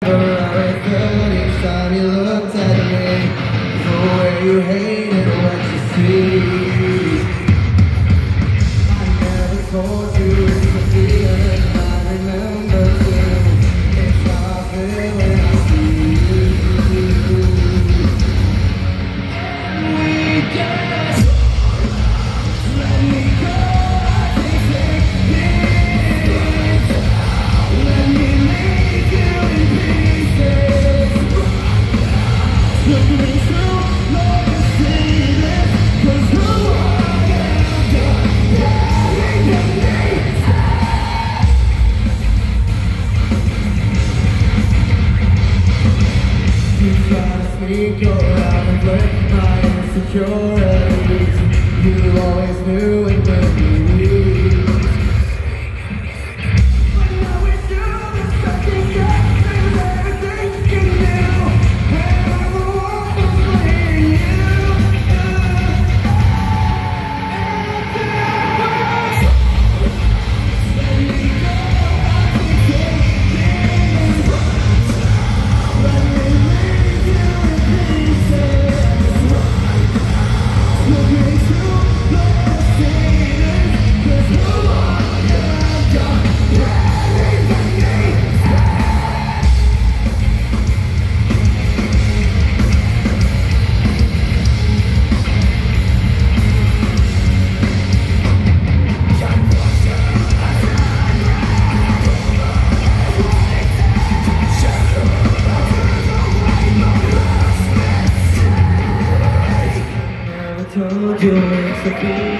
I felt each time you looked at me, the way you hated what you see. I never told you it's a feeling I remember too. It's how I feel when I see you. We just let me go. Let me leave you in pieces. Look me through, Lord, you see this. 'Cause who I am, carrying me. You try to sneak around and flirt my insecurities. You always knew it would be me. Told you it's a feeling